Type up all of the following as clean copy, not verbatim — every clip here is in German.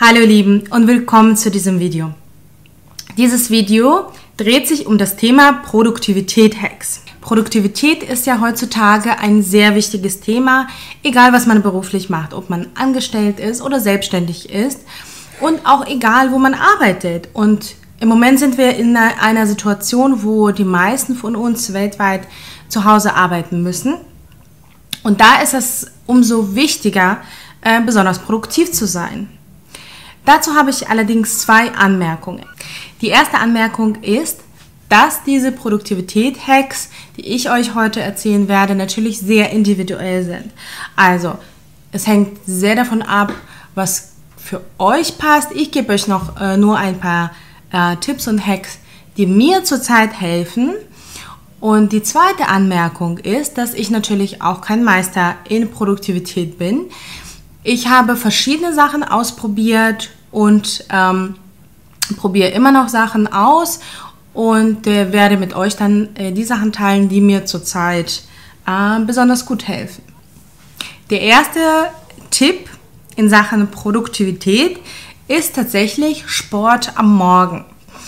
Hallo ihr Lieben und willkommen zu diesem Video. Dieses Video dreht sich um das Thema Produktivität-Hacks. Produktivität ist ja heutzutage ein sehr wichtiges Thema, egal was man beruflich macht, ob man angestellt ist oder selbstständig ist und auch egal, wo man arbeitet. Und im Moment sind wir in einer Situation, wo die meisten von uns weltweit zu Hause arbeiten müssen. Und da ist es umso wichtiger, besonders produktiv zu sein. Dazu habe ich allerdings zwei Anmerkungen. Die erste Anmerkung ist, dass diese Produktivität-Hacks, die ich euch heute erzählen werde, natürlich sehr individuell sind. Also, es hängt sehr davon ab, was für euch passt. Ich gebe euch noch nur ein paar Tipps und Hacks, die mir zurzeit helfen. Und die zweite Anmerkung ist, dass ich natürlich auch kein Meister in Produktivität bin. Ich habe verschiedene Sachen ausprobiert und probiere immer noch Sachen aus und werde mit euch dann die Sachen teilen, die mir zurzeit besonders gut helfen. Der erste Tipp in Sachen Produktivität ist tatsächlich Sport am Morgen.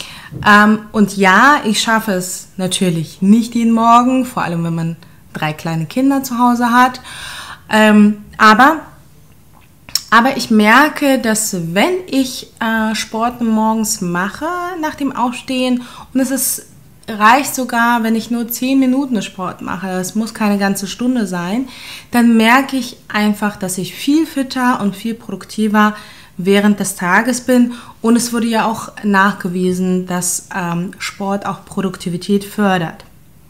Und ja, ich schaffe es natürlich nicht jeden Morgen, vor allem wenn man 3 kleine Kinder zu Hause hat, aber ich merke, dass wenn ich Sport morgens mache, nach dem Aufstehen, und reicht sogar, wenn ich nur 10 Minuten Sport mache, es muss keine ganze Stunde sein, dann merke ich einfach, dass ich viel fitter und viel produktiver während des Tages bin. Und es wurde ja auch nachgewiesen, dass Sport auch Produktivität fördert.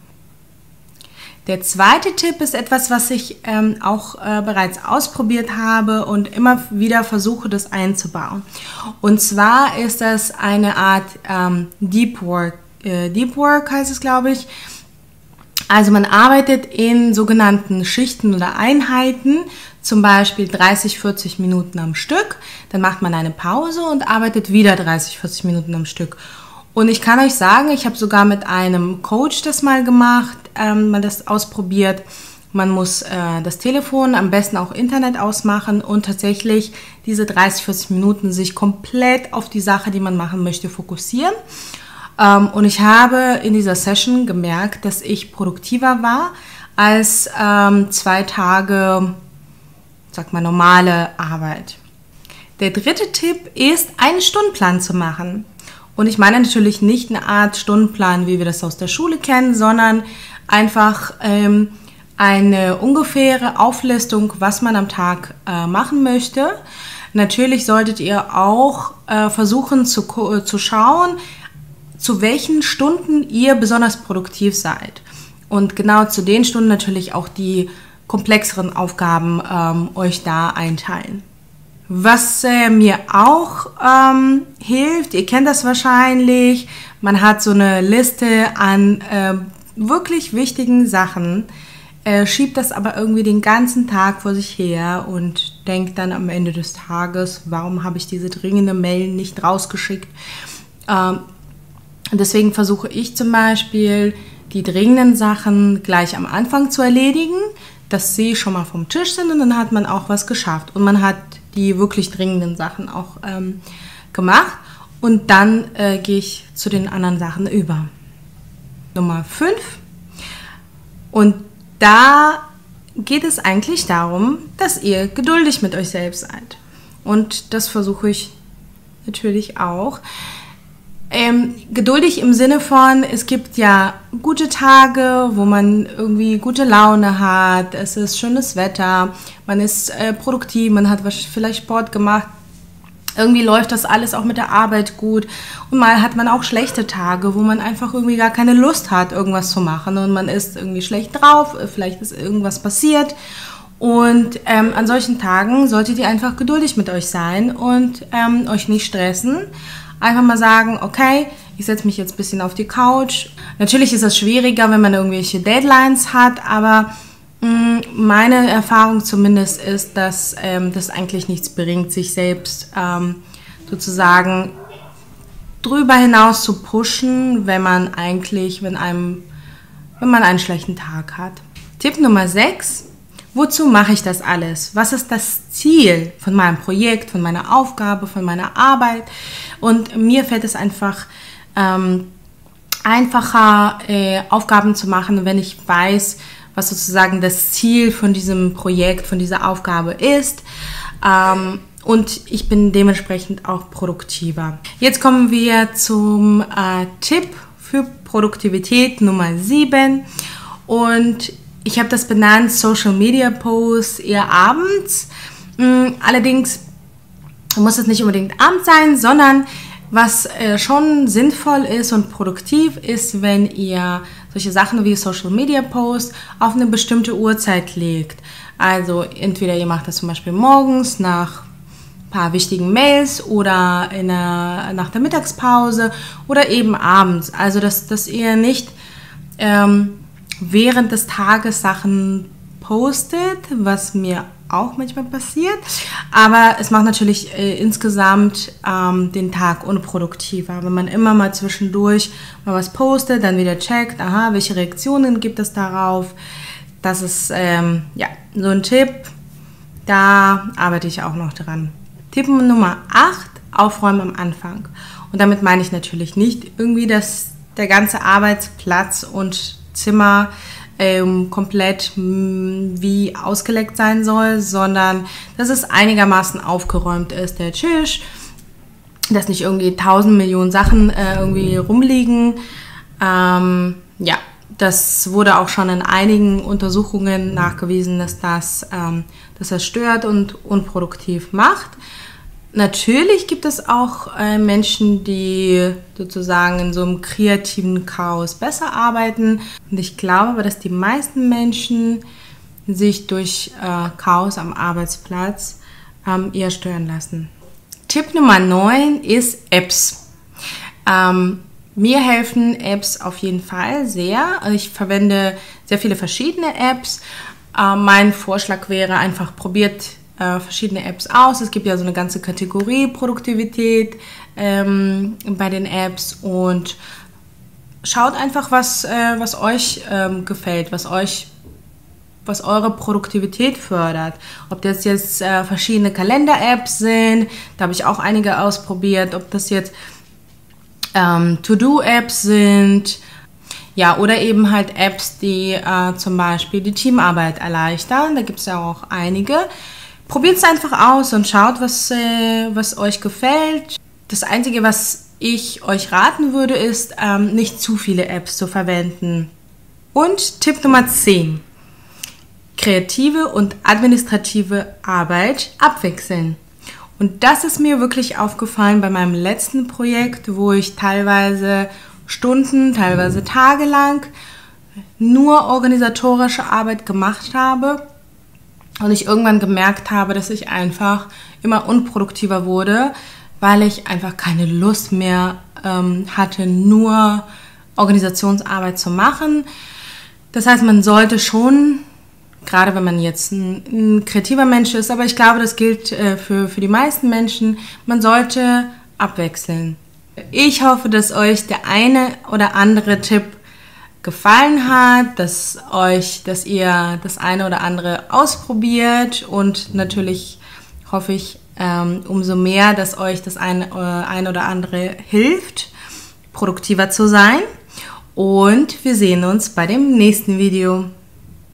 Der zweite Tipp ist etwas, was ich auch bereits ausprobiert habe und immer wieder versuche, das einzubauen. Und zwar ist das eine Art Deep Work. Deep Work heißt es, glaube ich. Also man arbeitet in sogenannten Schichten oder Einheiten, zum Beispiel 30, 40 Minuten am Stück. Dann macht man eine Pause und arbeitet wieder 30, 40 Minuten am Stück. Und ich kann euch sagen, ich habe sogar mit einem Coach das mal gemacht, mal das ausprobiert. Man muss das Telefon, am besten auch Internet ausmachen und tatsächlich diese 30, 40 Minuten sich komplett auf die Sache, die man machen möchte, fokussieren. Und ich habe in dieser Session gemerkt, dass ich produktiver war als 2 Tage, sag mal, normale Arbeit. Der dritte Tipp ist, einen Stundenplan zu machen. Und ich meine natürlich nicht eine Art Stundenplan, wie wir das aus der Schule kennen, sondern einfach eine ungefähre Auflistung, was man am Tag machen möchte. Natürlich solltet ihr auch versuchen zu schauen, zu welchen Stunden ihr besonders produktiv seid. Und genau zu den Stunden natürlich auch die komplexeren Aufgaben euch da einteilen. Was mir auch hilft, ihr kennt das wahrscheinlich, man hat so eine Liste an wirklich wichtigen Sachen, schiebt das aber irgendwie den ganzen Tag vor sich her und denkt dann am Ende des Tages, warum habe ich diese dringende Mail nicht rausgeschickt? Deswegen versuche ich zum Beispiel, die dringenden Sachen gleich am Anfang zu erledigen, dass sie schon mal vom Tisch sind und dann hat man auch was geschafft und man hat die wirklich dringenden Sachen auch gemacht und dann gehe ich zu den anderen Sachen über. Nummer 5, und da geht es eigentlich darum, dass ihr geduldig mit euch selbst seid, und das versuche ich natürlich auch. Geduldig im Sinne von, es gibt ja gute Tage, wo man irgendwie gute Laune hat, es ist schönes Wetter, man ist produktiv, man hat vielleicht Sport gemacht, irgendwie läuft das alles auch mit der Arbeit gut, und mal hat man auch schlechte Tage, wo man einfach irgendwie gar keine Lust hat, irgendwas zu machen und man ist irgendwie schlecht drauf, vielleicht ist irgendwas passiert. Und an solchen Tagen solltet ihr einfach geduldig mit euch sein und euch nicht stressen. Einfach mal sagen, okay, ich setze mich jetzt ein bisschen auf die Couch. Natürlich ist das schwieriger, wenn man irgendwelche Deadlines hat, aber meine Erfahrung zumindest ist, dass das eigentlich nichts bringt, sich selbst sozusagen drüber hinaus zu pushen, wenn man einen schlechten Tag hat. Tipp Nummer 6. Wozu mache ich das alles? Was ist das Ziel von meinem Projekt, von meiner Aufgabe, von meiner Arbeit? Und mir fällt es einfach einfacher, Aufgaben zu machen, wenn ich weiß, was sozusagen das Ziel von diesem Projekt, von dieser Aufgabe ist. Und ich bin dementsprechend auch produktiver. Jetzt kommen wir zum Tipp für Produktivität Nummer 7. Und ich habe das benannt, Social Media Posts eher abends. Allerdings muss es nicht unbedingt abends sein, sondern was schon sinnvoll ist und produktiv ist, wenn ihr solche Sachen wie Social Media Posts auf eine bestimmte Uhrzeit legt. Also entweder ihr macht das zum Beispiel morgens nach ein paar wichtigen Mails oder nach der Mittagspause oder eben abends. Also dass ihr nicht während des Tages Sachen postet, was mir auch manchmal passiert, aber es macht natürlich insgesamt den Tag unproduktiver, wenn man immer mal zwischendurch mal was postet, dann wieder checkt, aha, welche Reaktionen gibt es darauf. Das ist so ein Tipp, da arbeite ich auch noch dran. Tipp Nummer 8, Aufräumen am Anfang. Und damit meine ich natürlich nicht irgendwie, dass der ganze Arbeitsplatz und Zimmer komplett wie ausgeleckt sein soll, sondern dass es einigermaßen aufgeräumt ist, der Tisch, dass nicht irgendwie 1000 Millionen Sachen irgendwie rumliegen. Das wurde auch schon in einigen Untersuchungen nachgewiesen, dass das stört und unproduktiv macht. Natürlich gibt es auch Menschen, die sozusagen in so einem kreativen Chaos besser arbeiten. Und ich glaube aber, dass die meisten Menschen sich durch Chaos am Arbeitsplatz eher stören lassen. Tipp Nummer 9 ist Apps. Mir helfen Apps auf jeden Fall sehr. Ich verwende sehr viele verschiedene Apps. Mein Vorschlag wäre einfach, probiert verschiedene Apps aus. Es gibt ja so eine ganze Kategorie Produktivität bei den Apps und schaut einfach, was euch gefällt, was eure Produktivität fördert. Ob das jetzt verschiedene Kalender-Apps sind, da habe ich auch einige ausprobiert, ob das jetzt To-Do-Apps sind, ja, oder eben halt Apps, die zum Beispiel die Teamarbeit erleichtern. Da gibt es ja auch einige. Probiert es einfach aus und schaut, was euch gefällt. Das Einzige, was ich euch raten würde, ist, nicht zu viele Apps zu verwenden. Und Tipp Nummer 10. Kreative und administrative Arbeit abwechseln. Und das ist mir wirklich aufgefallen bei meinem letzten Projekt, wo ich teilweise Stunden, teilweise tagelang nur organisatorische Arbeit gemacht habe. Und ich irgendwann gemerkt habe, dass ich einfach immer unproduktiver wurde, weil ich einfach keine Lust mehr hatte, nur Organisationsarbeit zu machen. Das heißt, man sollte schon, gerade wenn man jetzt ein kreativer Mensch ist, aber ich glaube, das gilt für die meisten Menschen, man sollte abwechseln. Ich hoffe, dass euch der eine oder andere Tipp gefallen hat, dass ihr das eine oder andere ausprobiert und natürlich hoffe ich umso mehr, dass euch das ein oder andere hilft, produktiver zu sein. Und wir sehen uns bei dem nächsten Video.